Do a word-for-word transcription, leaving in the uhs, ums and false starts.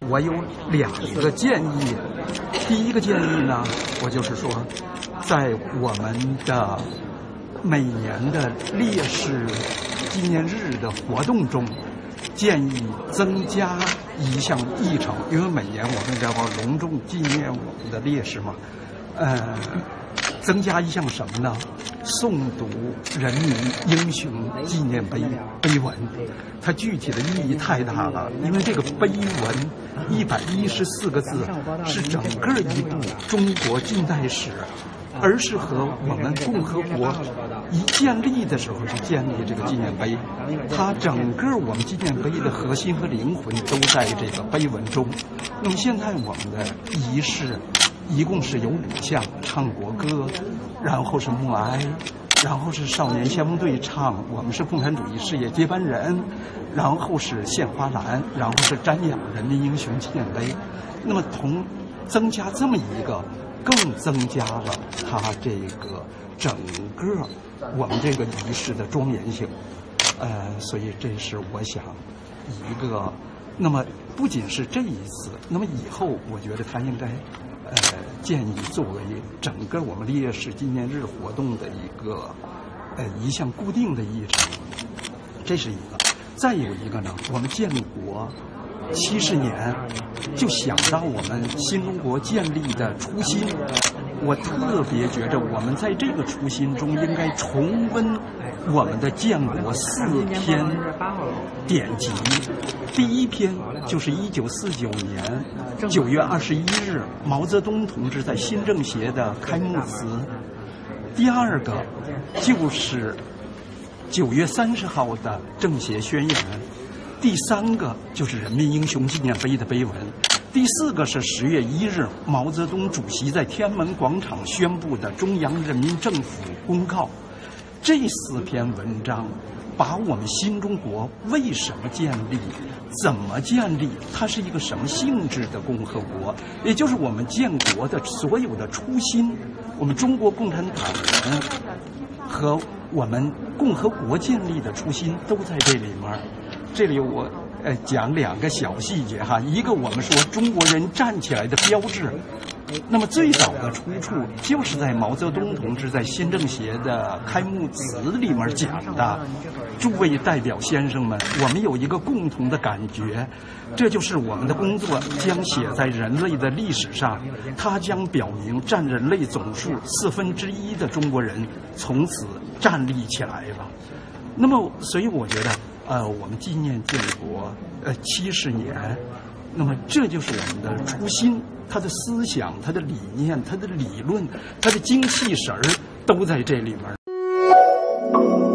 我有两个建议。第一个建议呢，我就是说，在我们的每年的烈士纪念日的活动中，建议增加一项议程，因为每年我们要隆重纪念我们的烈士嘛，呃，增加一项什么呢？诵读人民英雄纪念碑碑文，它具体的意义太大了，因为这个碑文一百一十四个字是整个一部中国近代史，而是和我们共和国一建立的时候是建立这个纪念碑，它整个我们纪念碑的核心和灵魂都在这个碑文中。那么现在我们的仪式一共是有五项：唱国歌，然后是默哀，然后是少年先锋队唱我们是共产主义事业接班人，然后是献花篮，然后是瞻仰人民英雄纪念碑。那么同增加这么一个，更增加了它这个整个我们这个仪式的庄严性。呃，所以这是我想一个。那么不仅是这一次，那么以后我觉得他应该呃建议作为整个我们烈士纪念日活动的一个呃一项固定的议程，这是一个。再有一个呢，我们建国七十年，就想到我们新中国建立的初心，我特别觉着我们在这个初心中应该重温我们的建国四篇典籍。第一篇就是一九四九年九月二十一日毛泽东同志在新政协的开幕词，第二个就是九月三十号的政协宣言，第三个就是人民英雄纪念碑的碑文，第四个是十月一日毛泽东主席在天安门广场宣布的中央人民政府公告。这四篇文章把我们新中国为什么建立，怎么建立，它是一个什么性质的共和国，也就是我们建国的所有的初心，我们中国共产党人和我们共和国建立的初心都在这里面。这里我呃讲两个小细节哈，一个我们说中国人站起来的标志，那么最早的出处就是在毛泽东同志在新政协的开幕词里面讲的。诸位代表先生们，我们有一个共同的感觉，这就是我们的工作将写在人类的历史上，它将表明占人类总数四分之一的中国人从此站立起来了。那么所以我觉得呃，我们纪念建国呃七十年，那么这就是我们的初心，它的思想、它的理念、它的理论、它的精气神儿都在这里面。